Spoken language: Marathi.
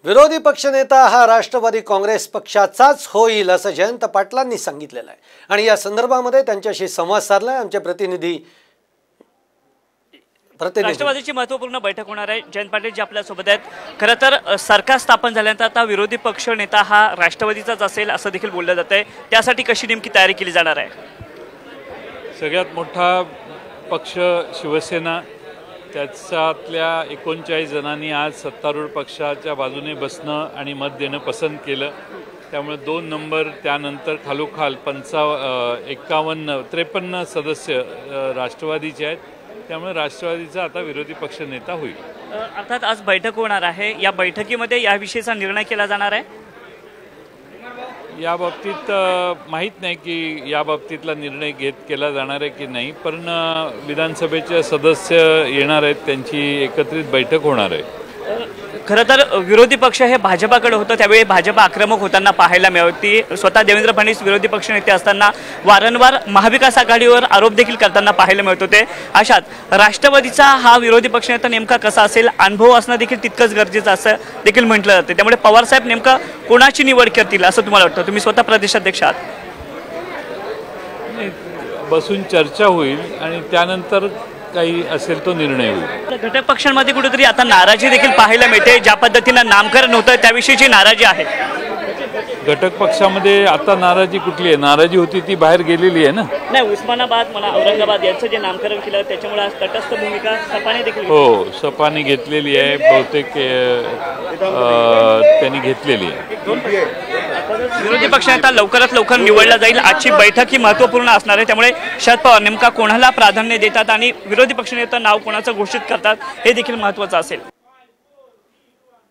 विरोधी पक्षनेता हा राष्ट्रवादी काँग्रेस पक्षाचाच होईल असं जयंत पाटलांनी सांगितलेलं आहे आणि या संदर्भामध्ये त्यांच्याशी संवाद साधलाय आमचे प्रतिनिधी। राष्ट्रवादीची महत्त्वपूर्ण बैठक होणार आहे। जयंत पाटील जी आपल्या सोबत आहेत। खरं तर सरकार स्थापन झाल्यानंतर आता विरोधी पक्ष नेता हा राष्ट्रवादीचाच असेल असं देखील बोललं जातंय। त्यासाठी कशी नेमकी तयारी केली जाणार आहे? सगळ्यात मोठा पक्ष शिवसेना, त्याच्यातल्या 39 जणांनी आज सत्तारूढ पक्षाच्या बाजूने बसणं आणि मत देणं पसंत केलं। त्यामुळे 2 नंबर त्यानंतर खालोखाल 53 सदस्य राष्ट्रवादीचे आहेत। त्यामुळे राष्ट्रवादीचा आता विरोधी पक्ष नेता होईल। अर्थात आज बैठक होणार आहे। या बैठकीमध्ये याविषयीचा निर्णय केला जाणार आहे। या बाबतीत माहीत नाही की या बाबतीतला निर्णय केला जाणार आहे की नाही, पण विधानसभेचे सदस्य येणार आहेत, त्यांची एकत्रित बैठक होणार आहे। खरं तर विरोधी पक्ष हे भाजपाकडे होतं, त्यावेळी भाजप आक्रमक होताना पाहायला मिळते। स्वतः देवेंद्र फडणवीस विरोधी पक्षनेते असताना वारंवार महाविकास आघाडीवर आरोप देखील करताना पाहायला मिळत होते। अशात राष्ट्रवादीचा हा विरोधी पक्षनेता नेमका कसा असेल, अनुभव असणं देखील तितकंच गरजेचं असं देखील म्हटलं जाते। त्यामुळे पवारसाहेब नेमका कोणाची निवड करतील असं तुम्हाला वाटतं? तुम्ही स्वतः प्रदेशाध्यक्ष आहात। बसून चर्चा होईल आणि त्यानंतर काही असेल तो निर्णय होईल। घटक पक्षांमध्ये कुठेतरी आता नाराजी देखील पाहायला मिळते। ज्या पद्धतीनं नामकरण होतं त्याविषयीची नाराजी आहे। घटक पक्षामध्ये आता नाराजी कुठली आहे? नाराजी होती ती बाहेर गेलेली आहे ना। नाही, उस्मानाबाद म्हणा, औरंगाबाद यांचं जे नामकरण केलं त्याच्यामुळे आज तटस्थ भूमिका सपाने देखील सपाने घेतलेली आहे, बहुतेक त्यांनी घेतलेली आहे। विरोधी पक्षनेता लवकरात लवकर निवडला जाईल। आजची बैठक ही महत्त्वपूर्ण असणार आहे। त्यामुळे शरद पवार नेमका कोणाला प्राधान्य देतात आणि विरोधी पक्षनेता नाव कोणाचं घोषित करतात हे देखील महत्त्वाचं असेल।